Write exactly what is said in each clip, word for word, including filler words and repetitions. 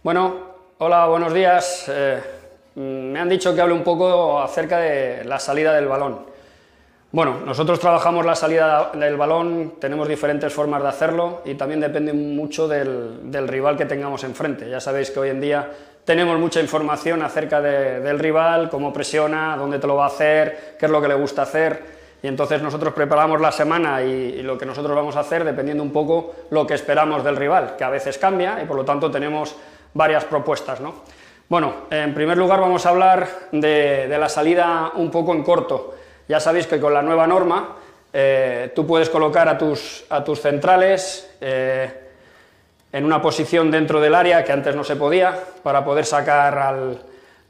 Bueno, hola, buenos días. Eh, me han dicho que hable un poco acerca de la salida del balón. Bueno, nosotros trabajamos la salida del balón, tenemos diferentes formas de hacerlo y también depende mucho del, del rival que tengamos enfrente. Ya sabéis que hoy en día tenemos mucha información acerca de, del rival, cómo presiona, dónde te lo va a hacer, qué es lo que le gusta hacer, y entonces nosotros preparamos la semana y, y lo que nosotros vamos a hacer dependiendo un poco lo que esperamos del rival, que a veces cambia y por lo tanto tenemos varias propuestas, ¿no? Bueno, en primer lugar vamos a hablar de, de la salida un poco en corto. Ya sabéis que con la nueva norma eh, tú puedes colocar a tus, a tus centrales eh, en una posición dentro del área que antes no se podía, para poder sacar al,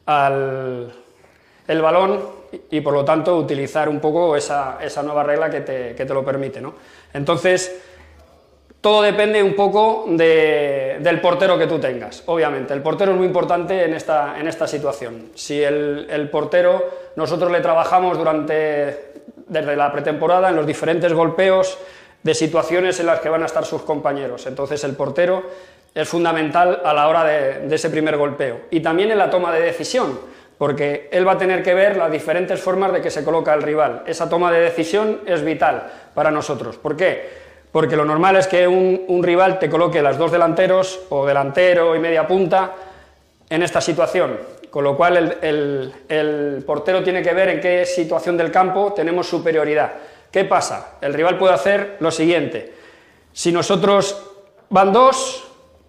al, el balón y, y por lo tanto utilizar un poco esa, esa nueva regla que te, que te lo permite, ¿no? Entonces, todo depende un poco de, del portero que tú tengas, obviamente. El portero es muy importante en esta, en esta situación. Si el, el portero, nosotros le trabajamos durante, desde la pretemporada en los diferentes golpeos de situaciones en las que van a estar sus compañeros. Entonces el portero es fundamental a la hora de, de ese primer golpeo. Y también en la toma de decisión, porque él va a tener que ver las diferentes formas de que se coloca el rival. Esa toma de decisión es vital para nosotros. ¿Por qué? Porque lo normal es que un, un rival te coloque las dos delanteros, o delantero y media punta, en esta situación, con lo cual el, el, el portero tiene que ver en qué situación del campo tenemos superioridad. ¿Qué pasa? El rival puede hacer lo siguiente: si nosotros van dos,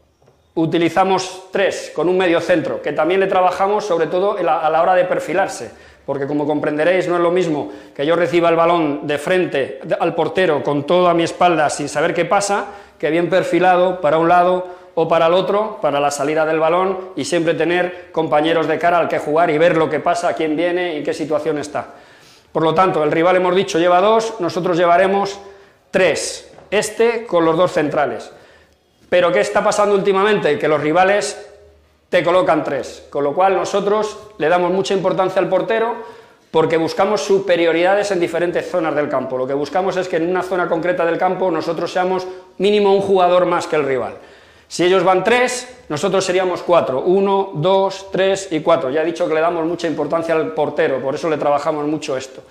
utilizamos tres, con un medio centro, que también le trabajamos sobre todo a la, a la hora de perfilarse, porque como comprenderéis no es lo mismo que yo reciba el balón de frente al portero con todo a mi espalda sin saber qué pasa, que bien perfilado para un lado o para el otro, para la salida del balón, y siempre tener compañeros de cara al que jugar y ver lo que pasa, quién viene y en qué situación está. Por lo tanto, el rival, hemos dicho, lleva dos, nosotros llevaremos tres, este con los dos centrales. Pero ¿qué está pasando últimamente? Que los rivales te colocan tres, con lo cual nosotros le damos mucha importancia al portero porque buscamos superioridades en diferentes zonas del campo. Lo que buscamos es que en una zona concreta del campo nosotros seamos mínimo un jugador más que el rival. Si ellos van tres, nosotros seríamos cuatro, uno, dos, tres y cuatro. Ya he dicho que le damos mucha importancia al portero, por eso le trabajamos mucho esto.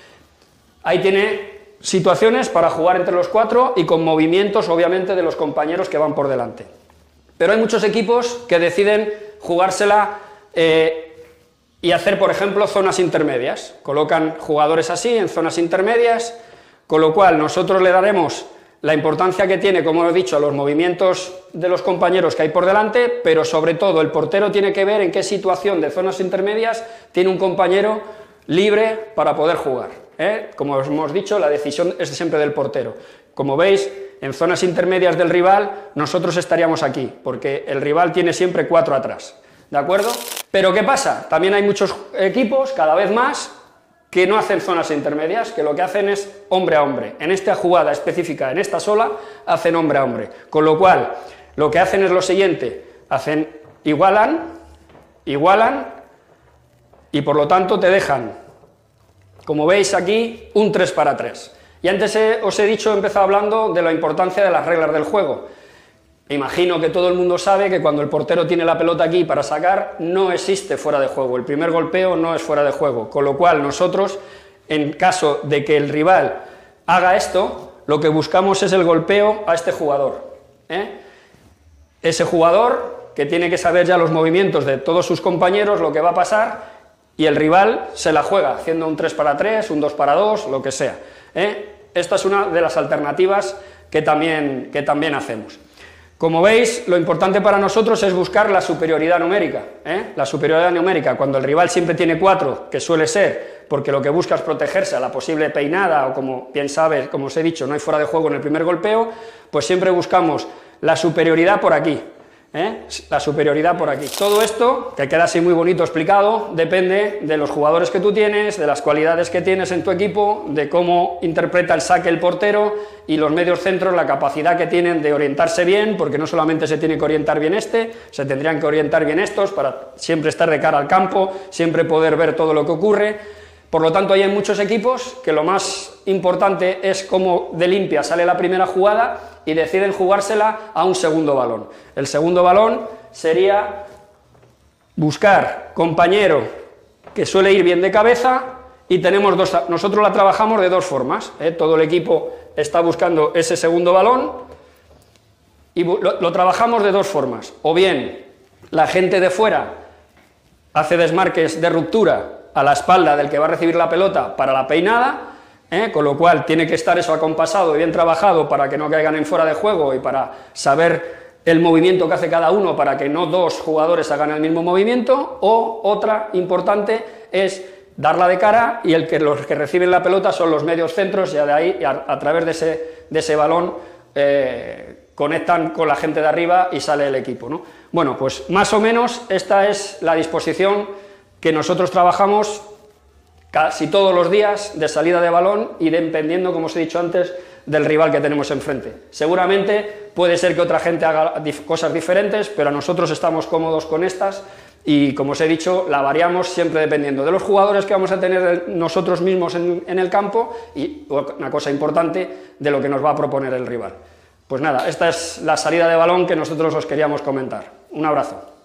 Ahí tiene situaciones para jugar entre los cuatro y con movimientos, obviamente, de los compañeros que van por delante. Pero hay muchos equipos que deciden jugársela eh, y hacer, por ejemplo, zonas intermedias. Colocan jugadores así en zonas intermedias, con lo cual nosotros le daremos la importancia que tiene, como he dicho, a los movimientos de los compañeros que hay por delante, pero sobre todo el portero tiene que ver en qué situación de zonas intermedias tiene un compañero libre para poder jugar, ¿eh? Como os hemos dicho, la decisión es siempre del portero. Como veis, en zonas intermedias del rival, nosotros estaríamos aquí, porque el rival tiene siempre cuatro atrás, ¿de acuerdo? Pero ¿qué pasa? También hay muchos equipos, cada vez más, que no hacen zonas intermedias, que lo que hacen es hombre a hombre. En esta jugada específica, en esta sola, hacen hombre a hombre. Con lo cual, lo que hacen es lo siguiente: hacen, igualan, igualan, y por lo tanto te dejan, como veis aquí, un tres para tres. Y antes he, os he dicho, he empezado hablando de la importancia de las reglas del juego. Imagino que todo el mundo sabe que cuando el portero tiene la pelota aquí para sacar, no existe fuera de juego, el primer golpeo no es fuera de juego, con lo cual nosotros, en caso de que el rival haga esto, lo que buscamos es el golpeo a este jugador, ¿eh? Ese jugador que tiene que saber ya los movimientos de todos sus compañeros, lo que va a pasar, y el rival se la juega, haciendo un tres para tres, un dos para dos, lo que sea, ¿eh? Esta es una de las alternativas que también, que también hacemos. Como veis, lo importante para nosotros es buscar la superioridad numérica, ¿eh? La superioridad numérica, cuando el rival siempre tiene cuatro, que suele ser porque lo que busca es protegerse a la posible peinada, o como bien sabes, como os he dicho, no hay fuera de juego en el primer golpeo, pues siempre buscamos la superioridad por aquí, ¿eh? La superioridad por aquí. Todo esto, que queda así muy bonito explicado, depende de los jugadores que tú tienes, de las cualidades que tienes en tu equipo, de cómo interpreta el saque el portero y los medios centros, la capacidad que tienen de orientarse bien, porque no solamente se tiene que orientar bien este, se tendrían que orientar bien estos para siempre estar de cara al campo, siempre poder ver todo lo que ocurre. Por lo tanto, hay en muchos equipos que lo más importante es cómo de limpia sale la primera jugada y deciden jugársela a un segundo balón. El segundo balón sería buscar compañero que suele ir bien de cabeza, y tenemos dos, nosotros la trabajamos de dos formas, ¿eh? Todo el equipo está buscando ese segundo balón, y lo, lo trabajamos de dos formas, o bien la gente de fuera hace desmarques de ruptura a la espalda del que va a recibir la pelota para la peinada, ¿eh? Con lo cual tiene que estar eso acompasado y bien trabajado para que no caigan en fuera de juego y para saber el movimiento que hace cada uno para que no dos jugadores hagan el mismo movimiento, o otra importante es darla de cara, y el que los que reciben la pelota son los medios centros, y de ahí a, a través de ese, de ese balón eh, conectan con la gente de arriba y sale el equipo, ¿no? Bueno, pues más o menos esta es la disposición que nosotros trabajamos casi todos los días de salida de balón, y dependiendo, como os he dicho antes, del rival que tenemos enfrente. Seguramente puede ser que otra gente haga dif- cosas diferentes, pero nosotros estamos cómodos con estas, y como os he dicho, la variamos siempre dependiendo de los jugadores que vamos a tener nosotros mismos en, en el campo, y una cosa importante, de lo que nos va a proponer el rival. Pues nada, esta es la salida de balón que nosotros os queríamos comentar. Un abrazo.